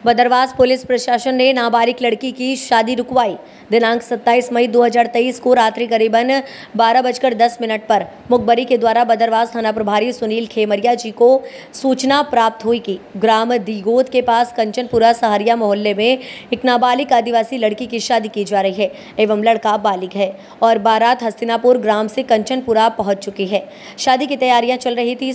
Badarwas police प्रशासन ने नाबालिग लड़की की शादी रुकवाई। दिनांक 27 मई 2023 को रात्रि करीबन 12:10 पर मुखबरी के द्वारा बदरवास थाना प्रभारी सुनील खेमरिया जी को सूचना प्राप्त हुई कि ग्राम दीगोद के पास कंचनपुरा सहरिया मोहल्ले में एक नाबालिग आदिवासी लड़की की शादी की जा रही है एवं लड़का बालिग है और बारात हस्तिनापुर ग्राम से कंचनपुरा पहुंच चुकी है। शादी की तैयारियां चल रही थी।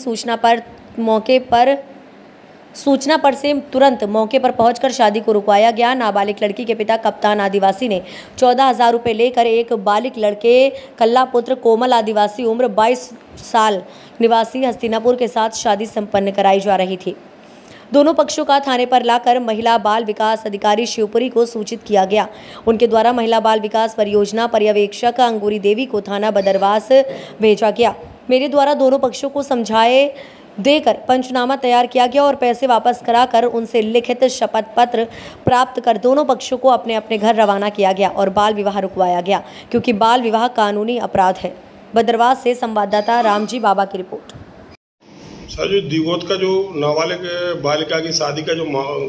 सूचना पर से तुरंत मौके पर पहुंचकर शादी को रुकवाया गया। नाबालिग लड़की के पिता कप्तान आदिवासी ने 14,000 रुपये लेकर एक बालिग लड़के कल्ला पुत्र कोमल आदिवासी उम्र 22 साल निवासी हस्तिनापुर के साथ शादी संपन्न कराई जा रही थी। दोनों पक्षों का थाने पर लाकर महिला बाल विकास अधिकारी शिवपुरी को सूचित किया गया। उनके द्वारा महिला बाल विकास परियोजना पर्यवेक्षक अंगूरी देवी को थाना बदरवास भेजा गया। मेरे द्वारा दोनों पक्षों को समझाए देकर पंचनामा तैयार किया गया और पैसे वापस कराकर उनसे लिखित शपथ पत्र प्राप्त कर दोनों पक्षों को अपने अपने घर रवाना किया गया और बाल विवाह रुकवाया गया, क्योंकि बाल विवाह कानूनी अपराध है। बदरवास से संवाददाता रामजी बाबा की रिपोर्ट। सर, जो दीगोद का जो नाबालिग बालिका की शादी का जो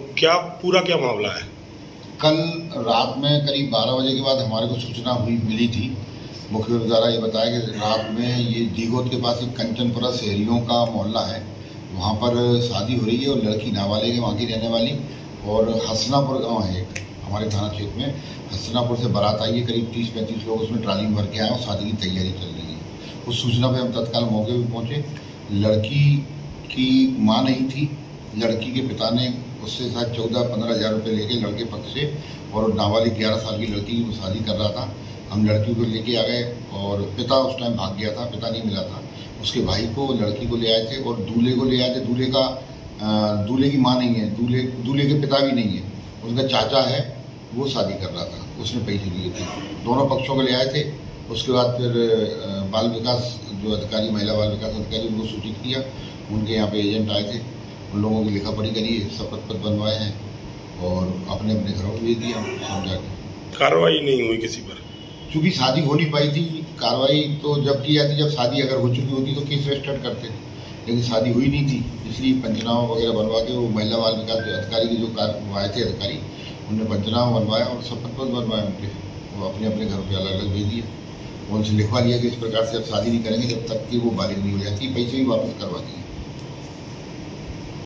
क्या मामला है? कल रात में करीब 12 बजे के बाद हमारे को सूचना मिली थी। मुखबिर द्वारा ये बताया कि रात में ये दीगोद के पास एक कंचनपुरा शहरियों का मोहल्ला है, वहाँ पर शादी हो रही है और लड़की नाबालिग है, वहाँ की रहने वाली। और हस्तिनापुर गांव है एक हमारे थाना क्षेत्र में। हस्तिनापुर से बारात आई है, करीब 30-35 लोग उसमें ट्राली में भर के आए और शादी की तैयारी चल रही है। उस सूचना पर हम तत्काल मौके पर पहुँचे। लड़की की माँ नहीं थी। लड़की के पिता ने उससे शायद 14-15 हज़ार रुपये लेके लड़के पक्ष से, और नाबालिग 11 साल की लड़की की शादी कर रहा था। हम लड़की को लेके आ गए और पिता उस टाइम भाग गया था, पिता नहीं मिला था। उसके भाई को लड़की को ले आए थे और दूल्हे को ले आए थे। दूल्हे की माँ नहीं है, दूल्हे के पिता भी नहीं है, उसका चाचा है, वो शादी कर रहा था, उसने पैसे लिए थे। दोनों पक्षों को ले आए थे। उसके बाद फिर बाल विकास जो अधिकारी, महिला बाल विकास अधिकारी, उनको सूचित किया। उनके यहाँ पे एजेंट आए थे, उन लोगों की लिखा पढ़ी करी, शपथ पत्र बनवाए हैं और अपने अपने घरों को भेज दिया समझा के। कार्रवाई नहीं हुई किसी पर, क्योंकि शादी हो नहीं पाई थी। कार्रवाई तो जब की जाती, जब शादी अगर हो चुकी होती तो केस रजिस्टर्ड करते, लेकिन शादी हुई नहीं थी, इसलिए पंचनामा वगैरह बनवा के वो महिला बाल विकास अधिकारी के जो आए थे अधिकारी, उनने पंचनामा बनवाया और शपथ पत्र बनवाया उनके। वो अपने अपने घर पर अलग अलग भेज दिए। उनसे लिखवा लिया कि इस प्रकार से अब शादी नहीं करेंगे जब तक कि वो बालिग नहीं हो जाती, पैसे भी वापस करवा दिए।